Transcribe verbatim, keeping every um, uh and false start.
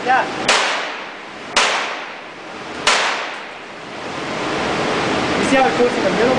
that. You see how it goes in the middle?